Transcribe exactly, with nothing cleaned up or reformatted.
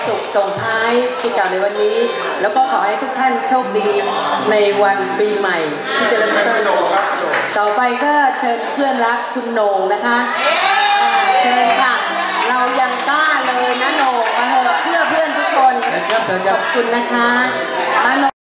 สุขส่งท้ายปีเก่าในวันนี้แล้วก็ขอให้ทุกท่านโชคดีในวันปีใหม่ที่จะเริ่มต้นต่อไปก็เชิญเพื่อนรักคุณโหน่งนะคะเชิญค่ะเรายังกล้าเลยนะโหน่งมาเถอะเพื่อเพื่อนทุกคนขอบคุณนะคะ